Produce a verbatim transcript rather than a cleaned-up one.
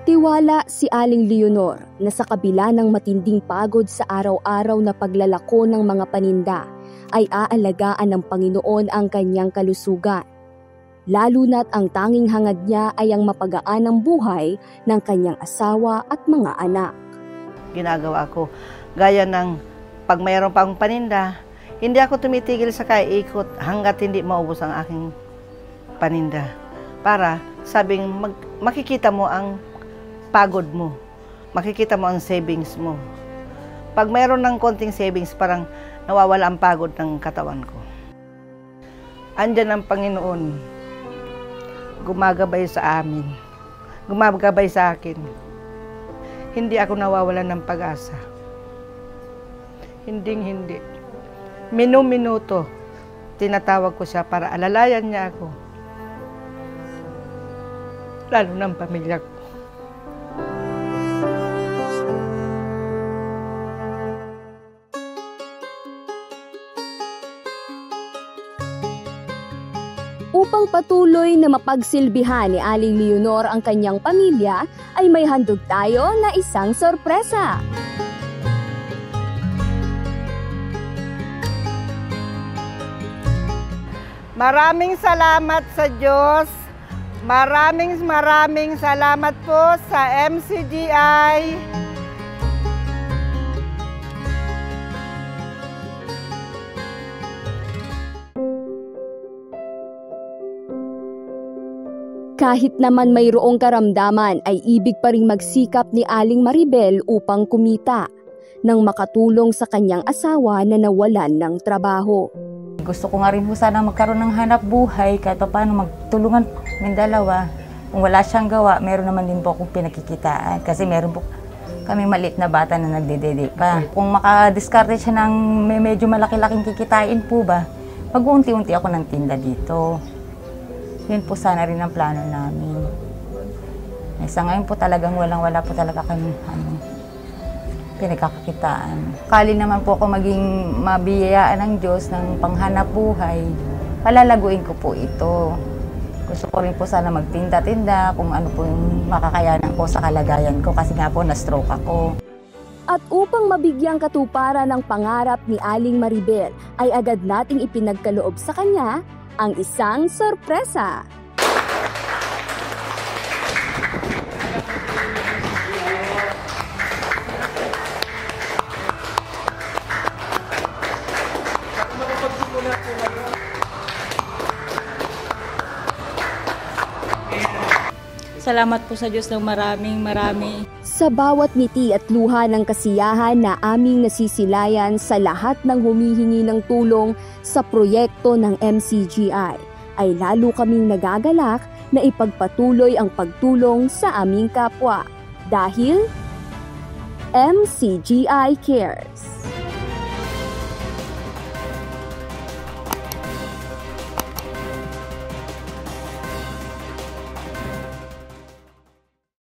Nagtitiwala si Aling Leonor na sa kabila ng matinding pagod sa araw-araw na paglalako ng mga paninda, ay aalagaan ng Panginoon ang kanyang kalusugan. Lalo na't ang tanging hangad niya ay ang mapagaan ng buhay ng kanyang asawa at mga anak. Ginagawa ko, gaya ng pag mayroon pang paninda, hindi ako tumitigil sa kaikot hanggat hindi maubos ang aking paninda. Para sabing mag, makikita mo ang pagod mo, makikita mo ang savings mo. Pag mayroon ng konting savings, parang nawawala ang pagod ng katawan ko. Andyan ang Panginoon, gumagabay sa amin, gumagabay sa akin. Hindi ako nawawalan ng pag-asa. Hinding hindi. Minu-minuto, tinatawag ko siya para alalayan niya ako. Lalo ng pamilya ko. Upang patuloy na mapagsilbihan ni Aling Leonor ang kanyang pamilya, ay may handog tayo na isang sorpresa. Maraming salamat sa Diyos. Maraming maraming salamat po sa M C G I. Kahit naman mayroong karamdaman ay ibig pa ring magsikap ni Aling Maribel upang kumita nang makatulong sa kanyang asawa na nawalan ng trabaho. Gusto ko nga rin po sana magkaroon ng hanap buhay kahit paano magtulungan ng dalawa. Kung wala siyang gawa, meron naman din po akong pinakikitaan kasi meron po kami maliit na bata na nagdedede pa. Kung makadiskarte siya ng medyo malaki-laking kikitain po ba, mag-unti-unti ako ng tinda dito. Yun po sana rin ang plano namin. Eh, sa ngayon po talagang walang-wala po talaga kami ano, pinagkakakitaan. Kali naman po ako maging mabiyayaan ng Diyos ng panghanap buhay, palalaguin ko po ito. Gusto ko rin po sana magtinda-tinda kung ano po yung makakayanan ko sa kalagayan ko kasi nga po na-stroke ako. At upang mabigyang katuparan ng pangarap ni Aling Maribel, ay agad nating ipinagkaloob sa kanya ang isang sorpresa. Salamat po sa Diyos ng maraming marami. Sa bawat ngiti at luha ng kasiyahan na aming nasisilayan sa lahat ng humihingi ng tulong sa proyekto ng M C G I, ay lalo kaming nagagalak na ipagpatuloy ang pagtulong sa aming kapwa. Dahil M C G I cares.